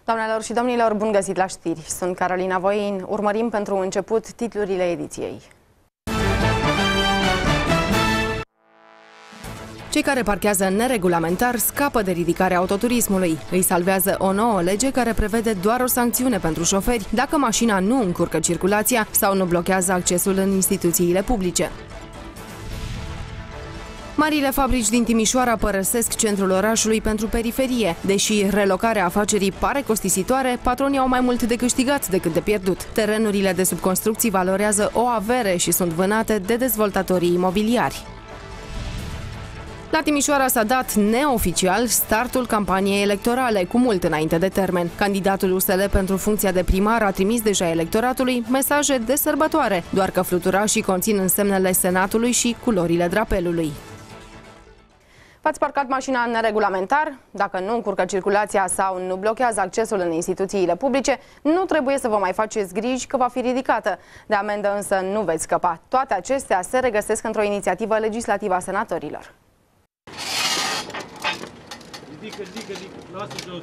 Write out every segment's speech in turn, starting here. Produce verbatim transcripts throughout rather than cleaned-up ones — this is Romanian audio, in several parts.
Doamnelor și domnilor, bun găsit la știri! Sunt Carolina Voin. Urmărim pentru început titlurile ediției. Cei care parchează neregulamentar scapă de ridicarea autoturismului. Îi salvează o nouă lege care prevede doar o sancțiune pentru șoferi dacă mașina nu încurcă circulația sau nu blochează accesul în instituțiile publice. Marile fabrici din Timișoara părăsesc centrul orașului pentru periferie. Deși relocarea afacerii pare costisitoare, patronii au mai mult de câștigat decât de pierdut. Terenurile de sub construcții valorează o avere și sunt vânate de dezvoltatorii imobiliari. La Timișoara s-a dat neoficial startul campaniei electorale, cu mult înainte de termen. Candidatul U S L pentru funcția de primar a trimis deja electoratului mesaje de sărbătoare, doar că fluturașii conțin însemnele Senatului și culorile drapelului. V-ați parcat mașina neregulamentar? Dacă nu încurcă circulația sau nu blochează accesul în instituțiile publice, nu trebuie să vă mai faceți griji că va fi ridicată. De amendă însă nu veți scăpa. Toate acestea se regăsesc într-o inițiativă legislativă a senatorilor. Ridică, ridică, ridică, lasă jos.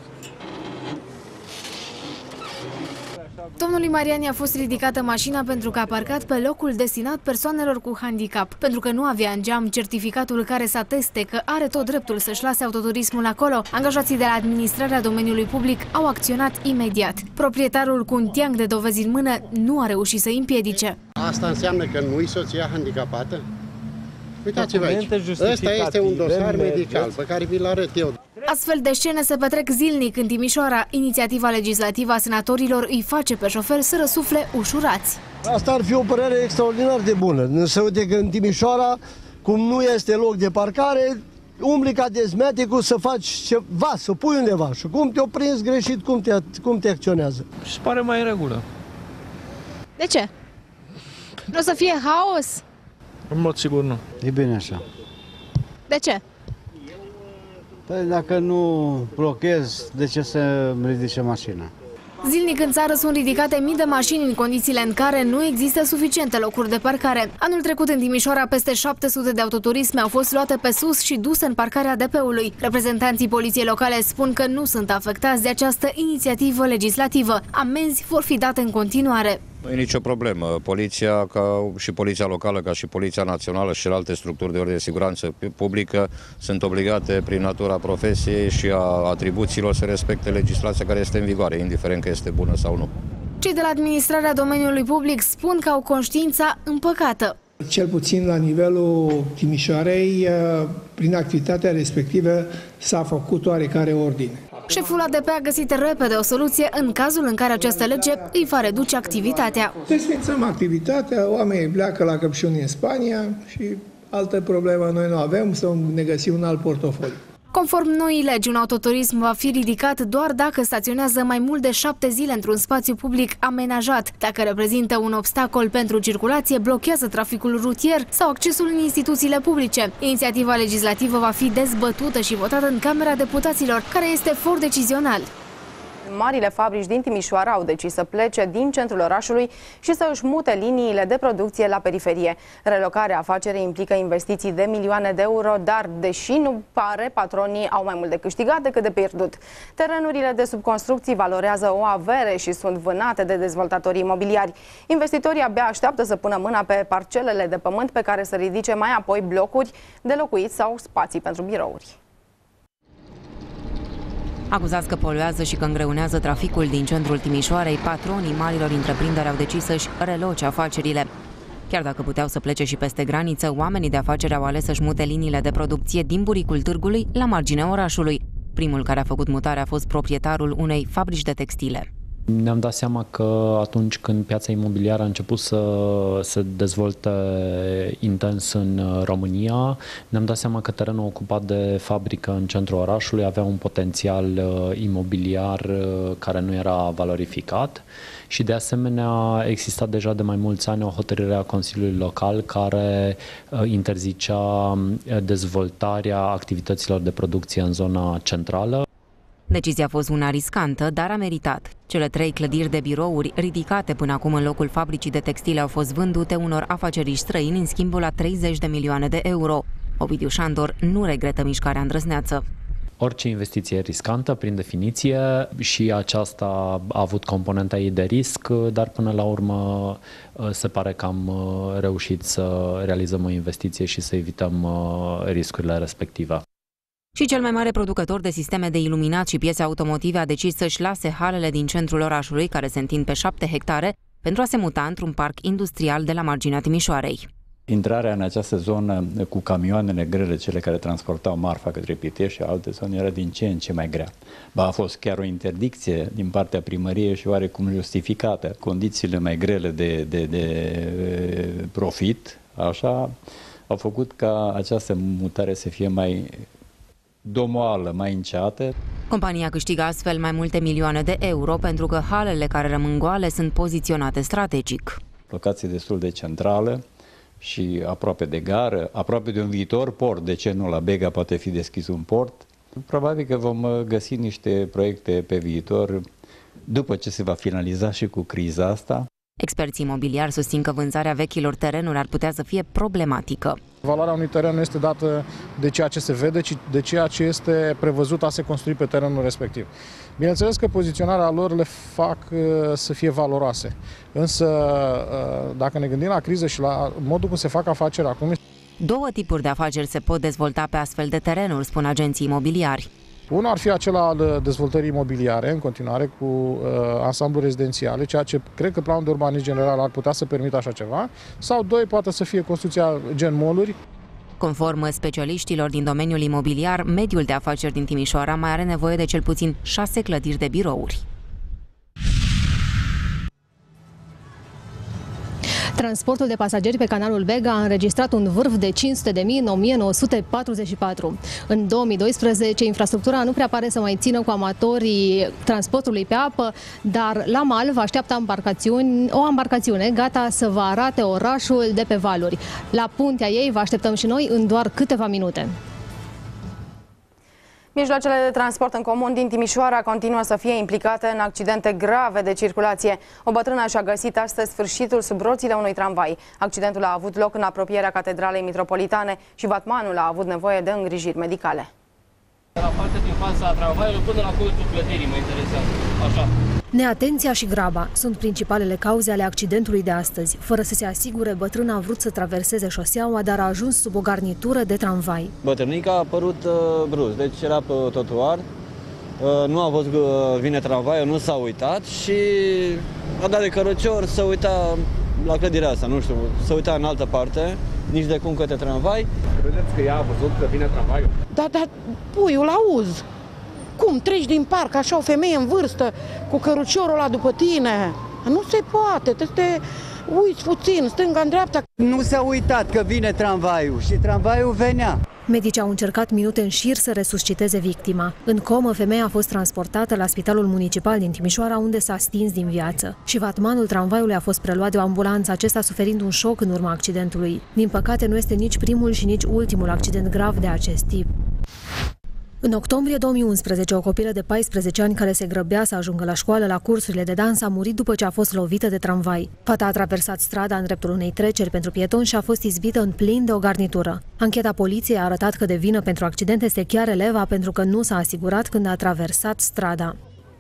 Domnului Mariani a fost ridicată mașina pentru că a parcat pe locul destinat persoanelor cu handicap, pentru că nu avea în geam certificatul care să ateste că are tot dreptul să-și lase autoturismul acolo. Angajații de la administrarea domeniului public au acționat imediat. Proprietarul, cu un teanc de dovezi în mână, nu a reușit să îi împiedice. Asta înseamnă că nu-i soția handicapată? Uitați-vă aici, ăsta este un dosar medical pe care vi-l arăt eu. Astfel de scene se petrec zilnic în Timișoara. Inițiativa legislativă a senatorilor îi face pe șoferi să răsufle ușurați. Asta ar fi o părere extraordinar de bună. Să uite că în Timișoara, cum nu este loc de parcare, umbli ca dezmeticul să faci ceva, să pui undeva. Și cum te-o prins greșit, cum te, cum te acționează. Și pare mai în regulă. De ce? Nu o să fie haos? În mod sigur nu. E bine așa. De ce? Păi dacă nu blochez, de ce să ridice mașina? Zilnic în țară sunt ridicate mii de mașini în condițiile în care nu există suficiente locuri de parcare. Anul trecut în Timișoara peste șapte sute de autoturisme au fost luate pe sus și duse în parcarea D P-ului. Reprezentanții poliției locale spun că nu sunt afectați de această inițiativă legislativă. Amenzi vor fi date în continuare. Nu e nicio problemă. Poliția, ca și Poliția Locală, ca și Poliția Națională și alte structuri de ordine de siguranță publică sunt obligate prin natura profesiei și a atribuțiilor să respecte legislația care este în vigoare, indiferent că este bună sau nu. Cei de la administrarea domeniului public spun că au conștiința împăcată. Cel puțin la nivelul Timișoarei, prin activitatea respectivă s-a făcut oarecare ordine. Șeful A D P a găsit repede o soluție în cazul în care această lege îi va reduce activitatea. Desfințăm activitatea, oamenii pleacă la căpșuni în Spania și altă problemă noi nu avem, să ne găsim un alt portofoliu. Conform noii legi, un autoturism va fi ridicat doar dacă staționează mai mult de șapte zile într-un spațiu public amenajat, dacă reprezintă un obstacol pentru circulație, blochează traficul rutier sau accesul în instituțiile publice. Inițiativa legislativă va fi dezbătută și votată în Camera Deputaților, care este for decizional. Marile fabrici din Timișoara au decis să plece din centrul orașului și să își mute liniile de producție la periferie. Relocarea afacerii implică investiții de milioane de euro, dar, deși nu pare, patronii au mai mult de câștigat decât de pierdut. Terenurile de sub construcții valorează o avere și sunt vânate de dezvoltatorii imobiliari. Investitorii abia așteaptă să pună mâna pe parcelele de pământ pe care să ridice mai apoi blocuri de locuit sau spații pentru birouri. Acuzați că poluează și că îngreunează traficul din centrul Timișoarei, patronii marilor întreprinderi au decis să-și reloce afacerile. Chiar dacă puteau să plece și peste graniță, oamenii de afaceri au ales să-și mute liniile de producție din buricul târgului la marginea orașului. Primul care a făcut mutarea a fost proprietarul unei fabrici de textile. Ne-am dat seama că atunci când piața imobiliară a început să se dezvolte intens în România, ne-am dat seama că terenul ocupat de fabrică în centrul orașului avea un potențial imobiliar care nu era valorificat și de asemenea exista deja de mai mulți ani o hotărâre a Consiliului Local care interzicea dezvoltarea activităților de producție în zona centrală. Decizia a fost una riscantă, dar a meritat. Cele trei clădiri de birouri ridicate până acum în locul fabricii de textile au fost vândute unor afaceriști străini în schimbul la treizeci de milioane de euro. Ovidiu Șandor nu regretă mișcarea îndrăzneață. Orice investiție e riscantă, prin definiție, și aceasta a avut componenta ei de risc, dar până la urmă se pare că am reușit să realizăm o investiție și să evităm riscurile respective. Și cel mai mare producător de sisteme de iluminat și piese automotive a decis să-și lase halele din centrul orașului, care se întind pe șapte hectare, pentru a se muta într-un parc industrial de la marginea Timișoarei. Intrarea în această zonă cu camioanele grele, cele care transportau marfa către Pitești și alte zone, era din ce în ce mai grea. Ba, a fost chiar o interdicție din partea primăriei și oarecum justificată. Condițiile mai grele de, de, de profit, așa, au făcut ca această mutare să fie mai domoală, mai înceată. Compania câștigă astfel mai multe milioane de euro pentru că halele care rămân goale sunt poziționate strategic. Locație destul de centrală și aproape de gară, aproape de un viitor port. De ce nu la Bega poate fi deschis un port? Probabil că vom găsi niște proiecte pe viitor după ce se va finaliza și cu criza asta. Experții imobiliari susțin că vânzarea vechilor terenuri ar putea să fie problematică. Valoarea unui teren nu este dată de ceea ce se vede, ci de ceea ce este prevăzut a se construi pe terenul respectiv. Bineînțeles că poziționarea lor le fac să fie valoroase, însă dacă ne gândim la criză și la modul cum se fac afaceri acum... Două tipuri de afaceri se pot dezvolta pe astfel de terenuri, spun agenții imobiliari. Unul ar fi acela al dezvoltării imobiliare, în continuare, cu uh, ansamblu rezidențiale, ceea ce cred că planul de urbanism general ar putea să permită așa ceva, sau doi, poate să fie construcția gen mall-uri. Conform specialiștilor din domeniul imobiliar, mediul de afaceri din Timișoara mai are nevoie de cel puțin șase clădiri de birouri. Transportul de pasageri pe canalul Bega a înregistrat un vârf de cinci sute de mii în o mie nouă sute patruzeci și patru. În două mii doisprezece, infrastructura nu prea pare să mai țină cu amatorii transportului pe apă, dar la mal vă așteaptă embarcațiuni, o embarcațiune gata să vă arate orașul de pe valuri. La puntea ei vă așteptăm și noi în doar câteva minute. Mijloacele de transport în comun din Timișoara continuă să fie implicate în accidente grave de circulație. O bătrână și-a găsit astăzi sfârșitul sub roțile unui tramvai. Accidentul a avut loc în apropierea Catedralei Mitropolitane și vatmanul a avut nevoie de îngrijiri medicale. De la partea din fața tramvaiului până la colțul clădirii mă interesează. Așa. Neatenția și graba sunt principalele cauze ale accidentului de astăzi. Fără să se asigure, bătrâna a vrut să traverseze șoseaua, dar a ajuns sub o garnitură de tramvai. Bătrânica a apărut uh, brusc, deci era pe trotuar, uh, nu a văzut că uh, vine tramvaiul, nu s-a uitat și a dat de cărăcior să uita la clădirea asta, nu știu, să uita în altă parte, nici de cum către tramvai. Credeți că ea a văzut că vine tramvaiul? Da, dar puiul auzi. Cum treci din parc, așa o femeie în vârstă, cu căruciorul ăla după tine? Nu se poate, trebuie să te uiți puțin, stânga în dreapta. Nu s-a uitat că vine tramvaiul și tramvaiul venea. Medicii au încercat minute în șir să resusciteze victima. În comă, femeia a fost transportată la Spitalul Municipal din Timișoara, unde s-a stins din viață. Și vatmanul tramvaiului a fost preluat de o ambulanță, acesta suferind un șoc în urma accidentului. Din păcate, nu este nici primul și nici ultimul accident grav de acest tip. În octombrie două mii unsprezece, o copilă de paisprezece ani care se grăbea să ajungă la școală la cursurile de dans a murit după ce a fost lovită de tramvai. Fata a traversat strada în dreptul unei treceri pentru pietoni și a fost izbită în plin de o garnitură. Ancheta poliției a arătat că de vină pentru accident este chiar eleva, pentru că nu s-a asigurat când a traversat strada.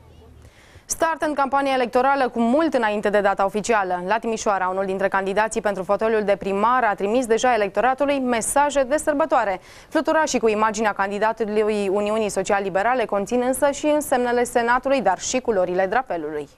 Start în campania electorală cu mult înainte de data oficială. La Timișoara, unul dintre candidații pentru fotoliul de primar a trimis deja electoratului mesaje de sărbătoare. Fluturașii cu imaginea candidatului Uniunii Social-Liberale conțin însă și însemnele Senatului, dar și culorile drapelului.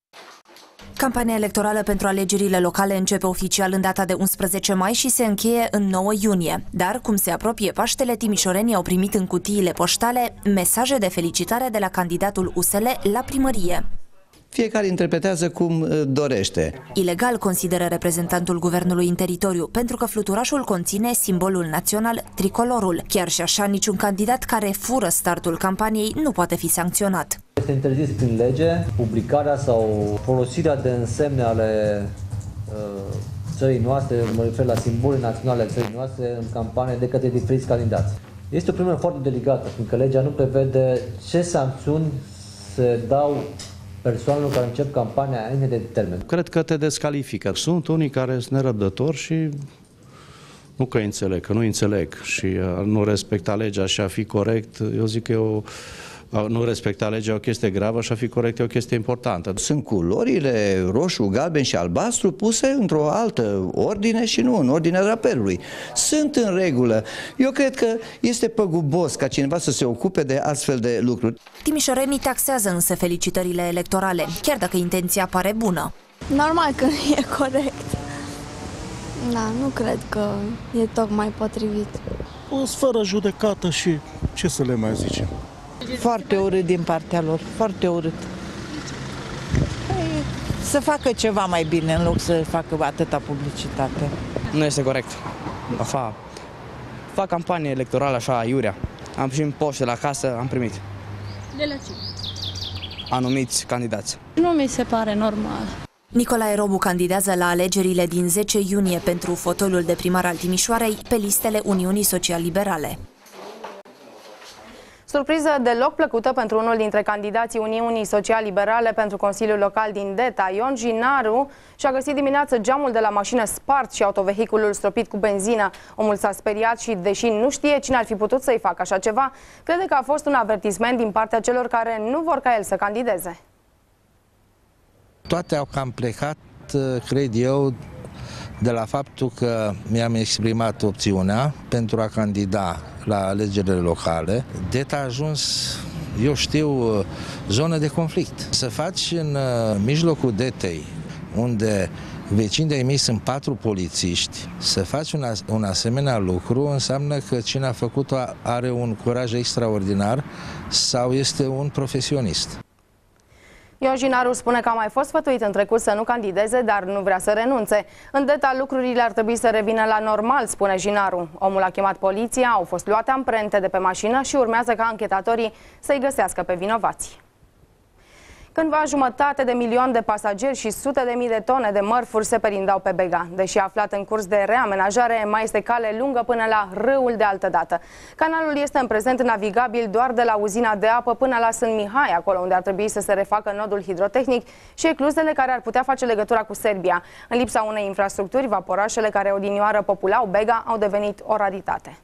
Campania electorală pentru alegerile locale începe oficial în data de unsprezece mai și se încheie în nouă iunie. Dar, cum se apropie Paștele, timișorenii au primit în cutiile poștale mesaje de felicitare de la candidatul U S L la primărie. Fiecare interpretează cum dorește. Ilegal, consideră reprezentantul guvernului în teritoriu, pentru că fluturașul conține simbolul național, tricolorul. Chiar și așa, niciun candidat care fură startul campaniei nu poate fi sancționat. Este interzis prin lege publicarea sau folosirea de însemne ale uh, țării noastre, mă refer la simbolul naționale ale țării noastre, în campanie de către diferiți candidați. Este o problemă foarte delicată, fiindcă legea nu prevede ce sancțiuni se dau persoanelor care încep campania înainte de termen. Cred că te descalifică. Sunt unii care sunt nerăbdători și Nu că înțeleg, că nu înțeleg și a nu respecta legea și a fi corect, eu zic că e o, a nu respecta legea e o chestie gravă și a fi corect e o chestie importantă. Sunt culorile roșu, galben și albastru puse într-o altă ordine și nu în ordinea drapelului. Sunt în regulă. Eu cred că este păgubos ca cineva să se ocupe de astfel de lucruri. Timișorenii taxează însă felicitările electorale, chiar dacă intenția pare bună. Normal că nu e corect. Da, nu cred că e tocmai potrivit. O fără judecată și ce să le mai zicem. Foarte urât din partea lor, foarte urât. Să facă ceva mai bine în loc să facă atâta publicitate. Nu este corect. Afa, fac campanie electorală așa, iurea. Am primit poște la casă, am primit. De la ce? Anumiți candidați. Nu mi se pare normal. Nicolae Robu candidează la alegerile din zece iunie pentru fotoliul de primar al Timișoarei pe listele Uniunii Social-Liberale. Surpriză deloc plăcută pentru unul dintre candidații Uniunii Social-Liberale pentru Consiliul Local din Deta. Ion Ginaru și-a găsit dimineață geamul de la mașină spart și autovehiculul stropit cu benzină. Omul s-a speriat și, deși nu știe cine ar fi putut să-i facă așa ceva, crede că a fost un avertisment din partea celor care nu vor ca el să candideze. Toate au cam plecat, cred eu, de la faptul că mi-am exprimat opțiunea pentru a candida la alegerile locale. Deta a ajuns, eu știu, zonă de conflict. Să faci în mijlocul Detei, unde vecini de-ai mei sunt patru polițiști, să faci un, as un asemenea lucru înseamnă că cine a făcut-o are un curaj extraordinar sau este un profesionist. Ion Ginaru spune că a mai fost sfătuit în trecut să nu candideze, dar nu vrea să renunțe. În Deta lucrurile ar trebui să revină la normal, spune Ginaru. Omul a chemat poliția, au fost luate amprente de pe mașină și urmează ca anchetatorii să-i găsească pe vinovați. Cândva jumătate de milion de pasageri și sute de mii de tone de mărfuri se perindau pe Bega. Deși aflat în curs de reamenajare, mai este cale lungă până la râul de altădată. Canalul este în prezent navigabil doar de la uzina de apă până la Sân Mihai, acolo unde ar trebui să se refacă nodul hidrotehnic și ecluzele care ar putea face legătura cu Serbia. În lipsa unei infrastructuri, vaporașele care odinioară populau Bega au devenit o raritate.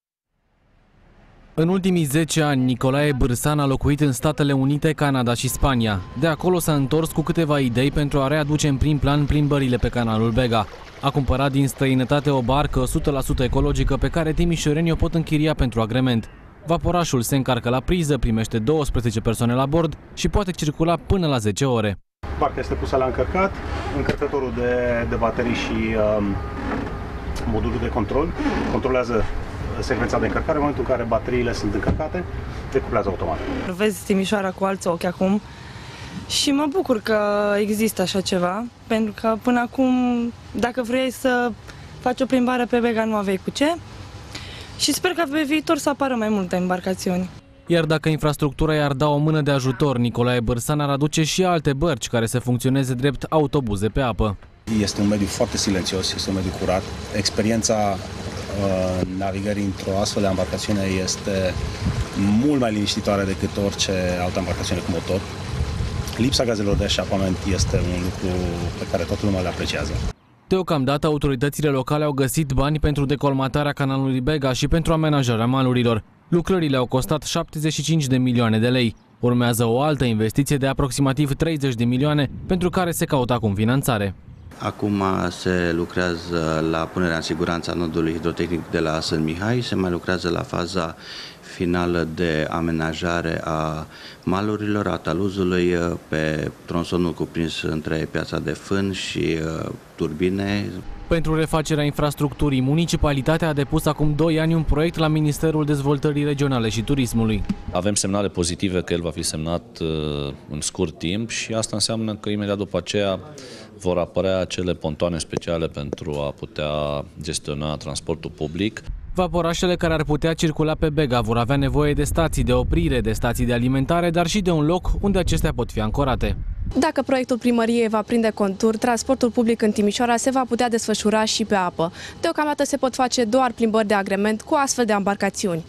În ultimii zece ani, Nicolae Bârsan a locuit în Statele Unite, Canada și Spania. De acolo s-a întors cu câteva idei pentru a readuce în prim plan plimbările pe canalul Bega. A cumpărat din străinătate o barcă o sută la sută ecologică pe care timișorenii o pot închiria pentru agrement. Vaporașul se încarcă la priză, primește douăsprezece persoane la bord și poate circula până la zece ore. Barca este pusă la încărcat, încărcătorul de, de baterii și um, modulul de control controlează secvența de încărcare. În momentul în care bateriile sunt încărcate, decuplează automat. Vezi Timișoara cu alți ochi acum și mă bucur că există așa ceva, pentru că până acum, dacă vrei să faci o plimbare pe Bega, nu aveai cu ce și sper că pe viitor să apară mai multe embarcațiuni. Iar dacă infrastructura i-ar da o mână de ajutor, Nicolae Bârsan ar aduce și alte bărci care să funcționeze drept autobuze pe apă. Este un mediu foarte silențios, este un mediu curat. Experiența navigării într-o astfel de embarcațiune este mult mai liniștitoare decât orice altă embarcațiune cu motor. Lipsa gazelor de eșapament este un lucru pe care toată lumea le apreciază. Deocamdată, autoritățile locale au găsit bani pentru decolmatarea canalului Bega și pentru amenajarea malurilor. Lucrările au costat șaptezeci și cinci de milioane de lei. Urmează o altă investiție de aproximativ treizeci de milioane, pentru care se caută acum finanțare. Acum se lucrează la punerea în siguranță a nodului hidrotehnic de la Sân Mihai, se mai lucrează la faza finală de amenajare a malurilor, a taluzului pe tronsonul cuprins între Piața de Fân și turbine. Pentru refacerea infrastructurii, municipalitatea a depus acum doi ani un proiect la Ministerul Dezvoltării Regionale și Turismului. Avem semnale pozitive că el va fi semnat în scurt timp și asta înseamnă că imediat după aceea vor apărea acele pontoane speciale pentru a putea gestiona transportul public. Vaporașele care ar putea circula pe Bega vor avea nevoie de stații de oprire, de stații de alimentare, dar și de un loc unde acestea pot fi ancorate. Dacă proiectul primăriei va prinde contur, transportul public în Timișoara se va putea desfășura și pe apă. Deocamdată se pot face doar plimbări de agrement cu astfel de embarcațiuni.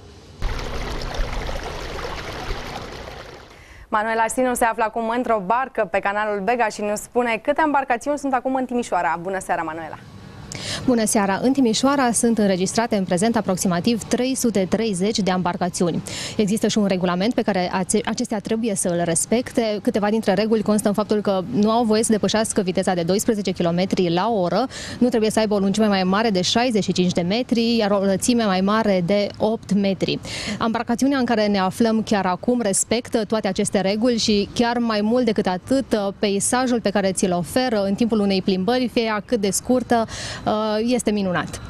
Manuela Stinu se află acum într-o barcă pe canalul Bega și ne spune câte embarcațiuni sunt acum în Timișoara. Bună seara, Manuela! Bună seara! În Timișoara sunt înregistrate în prezent aproximativ trei sute treizeci de embarcațiuni. Există și un regulament pe care acestea trebuie să îl respecte. Câteva dintre reguli constă în faptul că nu au voie să depășească viteza de doisprezece kilometri la oră, nu trebuie să aibă o lungime mai mare de șaizeci și cinci de metri, iar o lățime mai mare de opt metri. Embarcațiunea în care ne aflăm chiar acum respectă toate aceste reguli și chiar mai mult decât atât, peisajul pe care ți-l oferă în timpul unei plimbări, fie ea cât de scurtă, este minunat.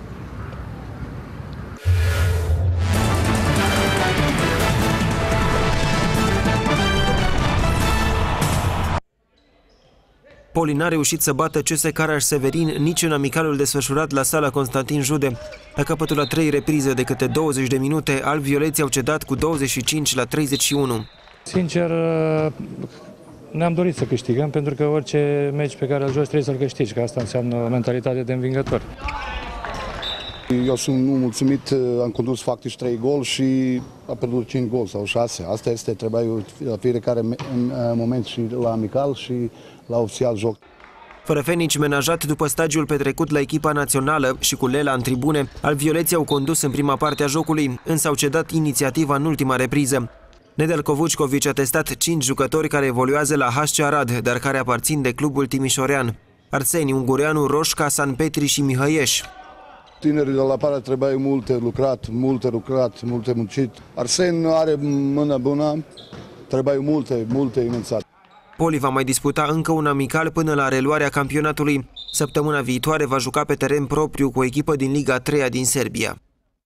Poli n-a reușit să bată C S Caraș-Severin nici în amicalul desfășurat la sala Constantin Jude. La capătul a trei reprize de câte douăzeci de minute, alb-violeții au cedat cu douăzeci și cinci la treizeci și unu. Sincer, ne-am dorit să câștigăm, pentru că orice meci pe care îl joci trebuie să-l câștigi, că asta înseamnă mentalitate de învingător. Eu sunt mulțumit, am condus factici trei gol și a pierdut cinci gol sau șase. Asta este, trebuia la fiecare moment și la amical și la oficial joc. Fără fenici menajat după stagiul petrecut la echipa națională și cu Lela în tribune, alb-violeții au condus în prima parte a jocului, însă au cedat inițiativa în ultima repriză. Nedelko Vuckovic a testat cinci jucători care evoluează la H C Arad, dar care aparțin de clubul timișorean: Arseni, Ungureanu, Roșca, San Petri și Mihăieș. Tinerii de la pară trebuie multe lucrat, multe lucrat, multe muncit. Arsen are mână bună, trebuie multe, multe învățat. Poli va mai disputa încă un amical până la reluarea campionatului. Săptămâna viitoare va juca pe teren propriu cu o echipă din Liga a treia din Serbia.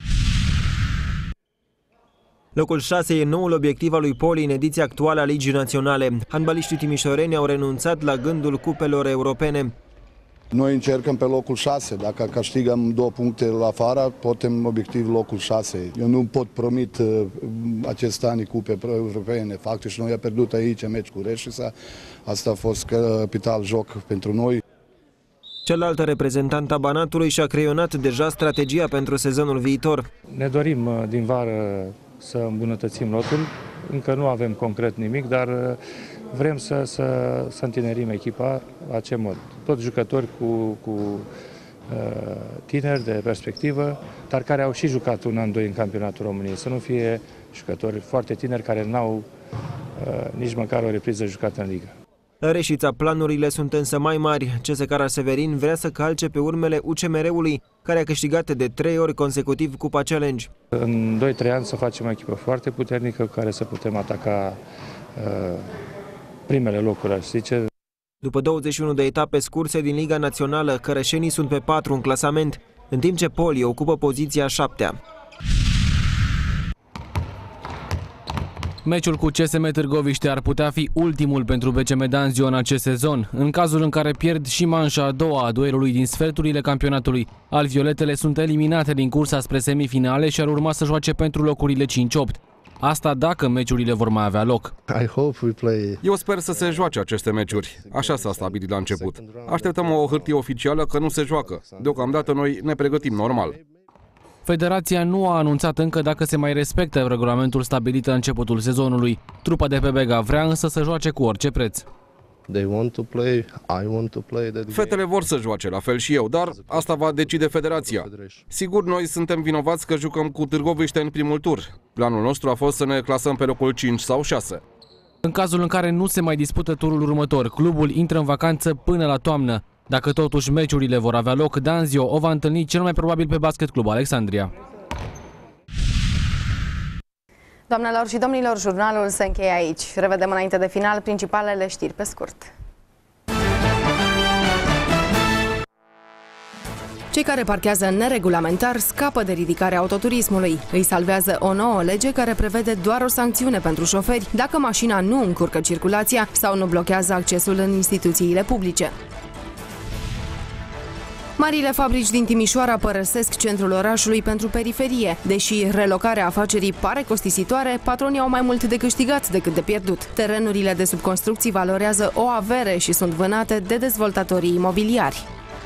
Locul șase e noul obiectiv al lui Poli în ediția actuală a Ligii Naționale. Handbaliștii timișoreni au renunțat la gândul cupelor europene. Noi încercăm pe locul șase. Dacă câștigăm două puncte la afară, putem obiectiv locul șase. Eu nu pot promit uh, acest an cupe europene. Faptul și noi am pierdut aici meci cu Reșița. Asta a fost capital joc pentru noi. Celălalt reprezentant a Banatului și-a creionat deja strategia pentru sezonul viitor. Ne dorim din vară să îmbunătățim lotul. Încă nu avem concret nimic, dar vrem să, să, să întinerim echipa la ce mod. Toți jucători cu, cu uh, tineri de perspectivă, dar care au și jucat un an, doi în campionatul României. Să nu fie jucători foarte tineri care n-au uh, nici măcar o repriză jucată în ligă. La Reșița planurile sunt însă mai mari. C S Caraș-Severin vrea să calce pe urmele U C M R-ului, care a câștigat de trei ori consecutiv Cupa Challenge. În doi trei ani să facem o echipă foarte puternică, cu care să putem ataca uh, primele locuri, aș zice. După douăzeci și unu de etape scurse din Liga Națională, cărășenii sunt pe patru în clasament, în timp ce Poli ocupă poziția a șaptea. Meciul cu C S M Târgoviște ar putea fi ultimul pentru B C M Danzio în acest sezon. În cazul în care pierd și manșa a doua a duelului din sferturile campionatului, alvioletele sunt eliminate din cursa spre semifinale și ar urma să joace pentru locurile cinci opt. Asta dacă meciurile vor mai avea loc. Eu sper să se joace aceste meciuri. Așa s-a stabilit la început. Așteptăm o hârtie oficială că nu se joacă. Deocamdată noi ne pregătim normal. Federația nu a anunțat încă dacă se mai respectă regulamentul stabilit la începutul sezonului. Trupa de pe Bega vrea însă să joace cu orice preț. Fetele vor să joace, la fel și eu, dar asta va decide federația. Sigur, noi suntem vinovați că jucăm cu Târgoviște în primul tur. Planul nostru a fost să ne clasăm pe locul cinci sau șase. În cazul în care nu se mai dispută turul următor, clubul intră în vacanță până la toamnă. Dacă totuși meciurile vor avea loc, Danzio o va întâlni cel mai probabil pe Basket Club Alexandria. Doamnelor și domnilor, jurnalul se încheie aici. Revedem înainte de final principalele știri pe scurt. Cei care parchează neregulamentar scapă de ridicarea autoturismului. Îi salvează o nouă lege care prevede doar o sancțiune pentru șoferi dacă mașina nu încurcă circulația sau nu blochează accesul în instituțiile publice. Marile fabrici din Timișoara părăsesc centrul orașului pentru periferie. Deși relocarea afacerii pare costisitoare, patronii au mai mult de câștigat decât de pierdut. Terenurile de sub construcții valorează o avere și sunt vânate de dezvoltatorii imobiliari.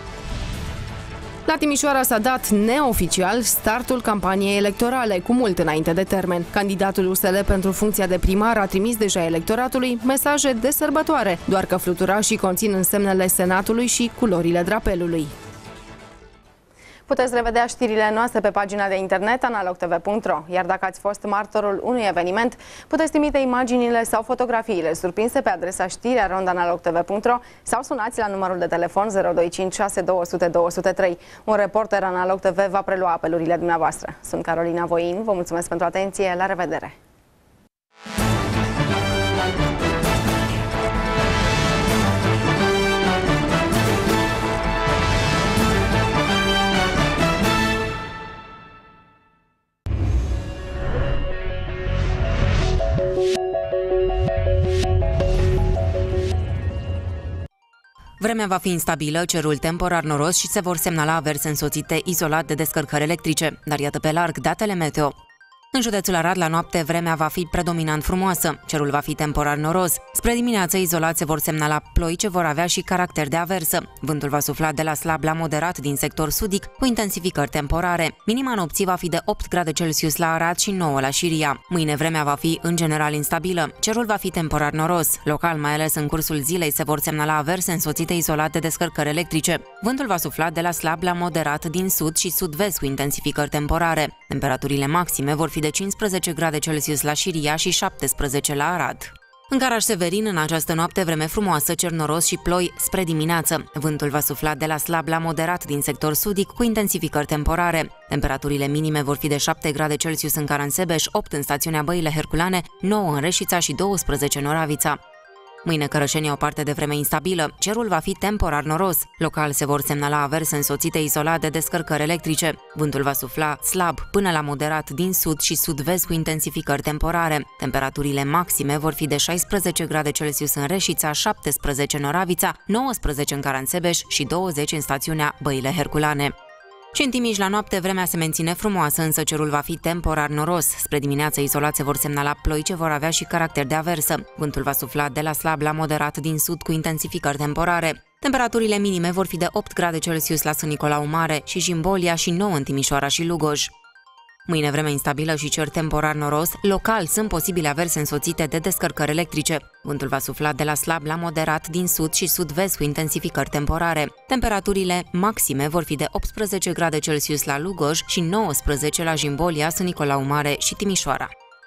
La Timișoara s-a dat neoficial startul campaniei electorale, cu mult înainte de termen. Candidatul U S L pentru funcția de primar a trimis deja electoratului mesaje de sărbătoare, doar că fluturașii conțin însemnele Senatului și culorile drapelului. Puteți revedea știrile noastre pe pagina de internet analog t v punct ro, iar dacă ați fost martorul unui eveniment, puteți trimite imaginile sau fotografiile surprinse pe adresa știrea rond analog t v punct ro sau sunați la numărul de telefon zero doi cinci șase două zero zero două zero trei. Un reporter Analog T V va prelua apelurile dumneavoastră. Sunt Carolina Voin, vă mulțumesc pentru atenție, la revedere! Vremea va fi instabilă, cerul temporar noros și se vor semnala averse însoțite izolat de descărcări electrice, dar iată pe larg datele meteo. În județul Arad, la noapte, vremea va fi predominant frumoasă, cerul va fi temporar noros. Spre dimineață, izolat se vor semnala ploi ce vor avea și caracter de aversă. Vântul va sufla de la slab la moderat din sector sudic, cu intensificări temporare. Minima nopții va fi de opt grade Celsius la Arad și nouă la Șiria. Mâine vremea va fi în general instabilă, cerul va fi temporar noros. Local, mai ales în cursul zilei, se vor semnala averse însoțite izolat de descărcări electrice. Vântul va sufla de la slab la moderat din sud și sud-vest cu intensificări temporare. Temperaturile maxime vor fi de cincisprezece grade Celsius la Șiria și șaptesprezece la Arad. În Caraș-Severin, în această noapte, vreme frumoasă, cer noros și ploi spre dimineață. Vântul va sufla de la slab la moderat din sector sudic cu intensificări temporare. Temperaturile minime vor fi de șapte grade Celsius în Caransebeș, opt în stațiunea Băile Herculane, nouă în Reșița și douăsprezece în Oravița. Mâine Cărășeni au parte de vreme instabilă, cerul va fi temporar noros. Local se vor semnala averse însoțite izolat de descărcări electrice. Vântul va sufla slab până la moderat din sud și sud-vest cu intensificări temporare. Temperaturile maxime vor fi de șaisprezece grade Celsius în Reșița, șaptesprezece în Oravița, nouăsprezece în Caransebeș și douăzeci în stațiunea Băile Herculane. Și în Timiș, la noapte, vremea se menține frumoasă, însă cerul va fi temporar noros. Spre dimineață, izolat se vor semnala ploi ce vor avea și caracter de aversă. Vântul va sufla de la slab la moderat din sud cu intensificări temporare. Temperaturile minime vor fi de opt grade Celsius la Sân Nicolau Mare și Jimbolia și nouă în Timișoara și Lugoj. Mâine vreme instabilă și cer temporar noros, local sunt posibile averse însoțite de descărcări electrice. Vântul va sufla de la slab la moderat din sud și sud-vest cu intensificări temporare. Temperaturile maxime vor fi de optsprezece grade Celsius la Lugoj și nouăsprezece la Jimbolia, Sân Nicolau Mare și Timișoara.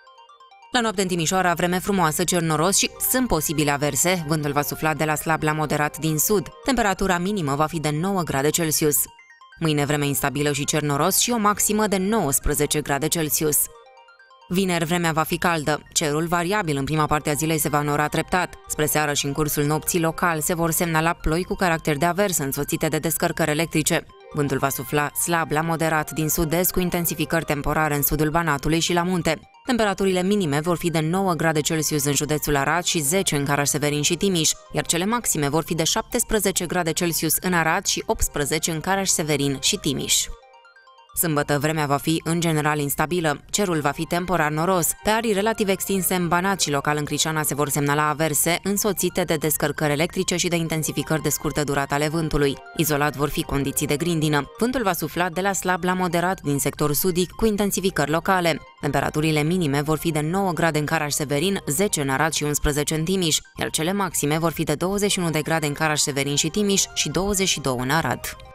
La noapte în Timișoara, vreme frumoasă, cer noros și sunt posibile averse. Vântul va sufla de la slab la moderat din sud. Temperatura minimă va fi de nouă grade Celsius. Mâine vreme instabilă și cer noros și o maximă de nouăsprezece grade Celsius. Vineri vremea va fi caldă. Cerul variabil în prima parte a zilei se va înora treptat. Spre seară și în cursul nopții local se vor semnala ploi cu caracter de aversă însoțite de descărcări electrice. Vântul va sufla slab la moderat din sud-est cu intensificări temporare în sudul Banatului și la munte. Temperaturile minime vor fi de nouă grade Celsius în județul Arad și zece în Caraș-Severin și Timiș, iar cele maxime vor fi de șaptesprezece grade Celsius în Arad și optsprezece în Caraș-Severin și Timiș. Sâmbătă vremea va fi în general instabilă, cerul va fi temporar noros, pe arii relativ extinse în Banat și local în Crișana se vor semnala averse însoțite de descărcări electrice și de intensificări de scurtă durată ale vântului. Izolat vor fi condiții de grindină. Vântul va sufla de la slab la moderat din sector sudic cu intensificări locale. Temperaturile minime vor fi de nouă grade în Caraș-Severin, zece în Arad și unsprezece în Timiș, iar cele maxime vor fi de douăzeci și unu de grade în Caraș-Severin și Timiș și douăzeci și doi în Arad.